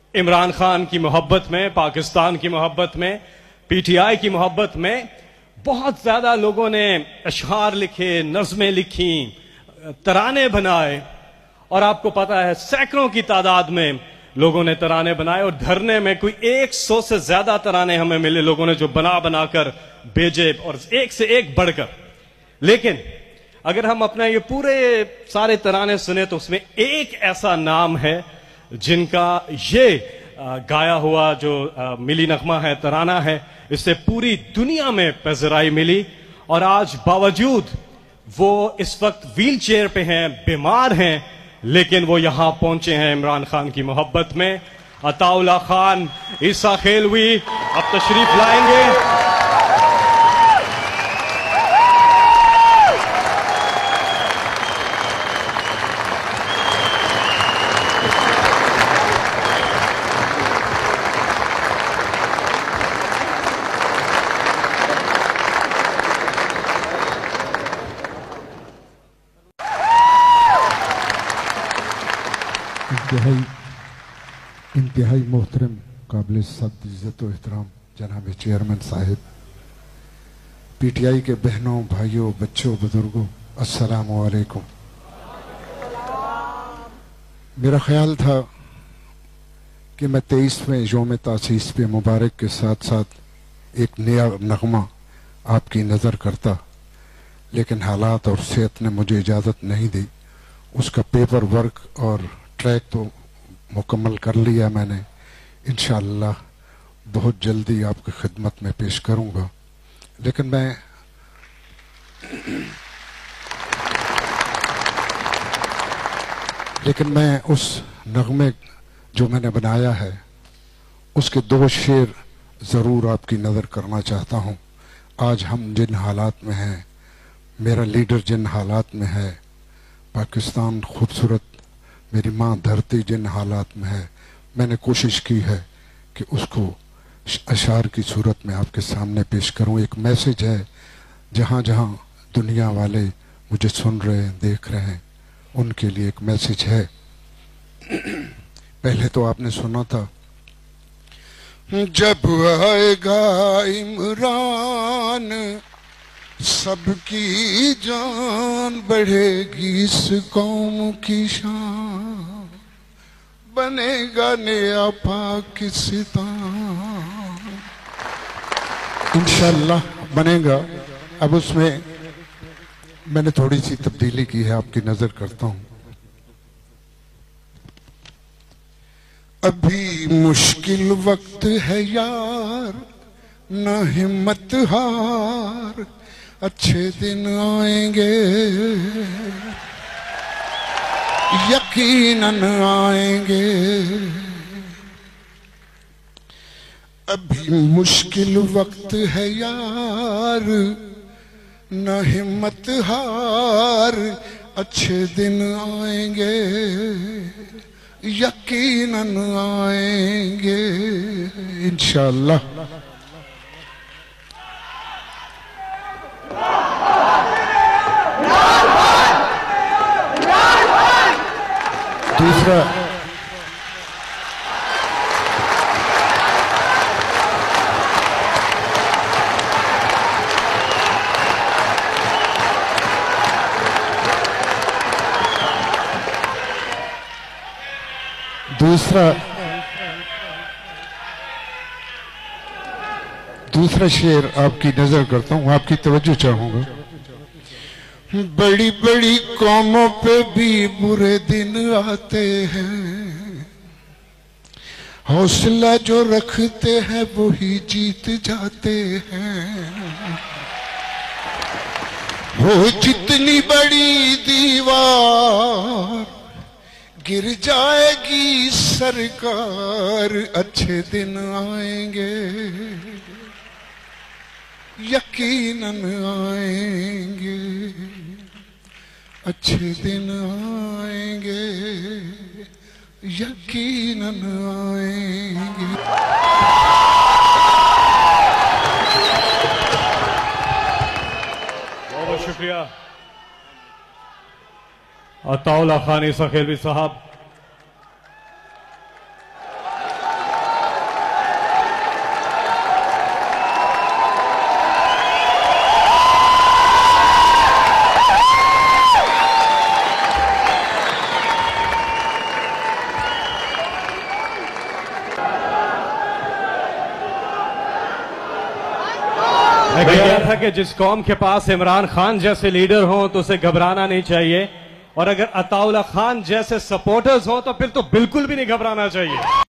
इमरान खान की मोहब्बत में, पाकिस्तान की मोहब्बत में, पीटीआई की मोहब्बत में बहुत ज्यादा लोगों ने अशआर लिखे, नज़में लिखी, तराने बनाए। और आपको पता है सैकड़ों की तादाद में लोगों ने तराने बनाए और धरने में कोई 100 से ज्यादा तराने हमें मिले, लोगों ने जो बना बनाकर भेजे और एक से एक बढ़कर। लेकिन अगर हम अपना ये पूरे सारे तराने सुने तो उसमें एक ऐसा नाम है जिनका ये गाया हुआ जो मिली नगमा है, तराना है, इससे पूरी दुनिया में पज़राई मिली। और आज बावजूद वो इस वक्त व्हील चेयर पे हैं, बीमार हैं, लेकिन वो यहां पहुंचे हैं इमरान खान की मोहब्बत में। अताउल्लाह खान ईसा खेलवी अब तशरीफ लाएंगे। इंतहाई मोहतरम काबिल सब्द इज़्ज़त व एहतराम जनाब चेयरमैन साहिब, पीटीआई के बहनों, भाइयों, बच्चों, बुजुर्गों, अस्सलामु अलैकुम। मेरा ख्याल था कि मैं 23वें यौम तासीस पे मुबारक के साथ साथ एक नया नगमा आपकी नज़र करता, लेकिन हालात और सेहत ने मुझे इजाज़त नहीं दी। उसका पेपर वर्क और ट्रैक तो मुकम्मल कर लिया मैंने। इंशाअल्लाह बहुत जल्दी आपकी खिदमत में पेश करूंगा। लेकिन मैं उस नगमे जो मैंने बनाया है उसके 2 शेर ज़रूर आपकी नज़र करना चाहता हूँ। आज हम जिन हालात में हैं, मेरा लीडर जिन हालात में है, पाकिस्तान खूबसूरत मेरी माँ धरती जिन हालात में है, मैंने कोशिश की है कि उसको अशार की सूरत में आपके सामने पेश करूं। एक मैसेज है, जहाँ जहाँ दुनिया वाले मुझे सुन रहे हैं, देख रहे हैं, उनके लिए एक मैसेज है। पहले तो आपने सुना था, जब आएगा इमरान सबकी जान बढ़ेगी, इस कौम की शान बनेगा नया पाकिस्तान। इंशाअल्लाह बनेगा। अब उसमें मैंने थोड़ी सी तब्दीली की है, आपकी नजर करता हूं। अभी मुश्किल वक्त है यार, न हिम्मत हार, अच्छे दिन आएंगे, यकीनन आएंगे। अभी मुश्किल वक्त है यार, न हिम्मत हार, अच्छे दिन आएंगे, यकीनन आएंगे इंशाअल्लाह। दूसरा शेर आपकी नजर करता हूं, आपकी तवज्जो चाहूंगा। बड़ी बड़ी कौमों पे भी बुरे दिन आते हैं, हौसला जो रखते हैं वही जीत जाते हैं। वो जितनी बड़ी दीवार गिर जाएगी सरकार, अच्छे दिन आएंगे, यकीनन आएंगे, अच्छे दिन आएंगे, यकीनन आएंगे। बहुत शुक्रिया अताउल्लाह खान ईसा खेलवी साहब। मैं कह रहा था कि जिस कौम के पास इमरान खान जैसे लीडर हों तो उसे घबराना नहीं चाहिए, और अगर अताउल्ला खान जैसे सपोर्टर्स हों तो फिर तो बिल्कुल भी नहीं घबराना चाहिए।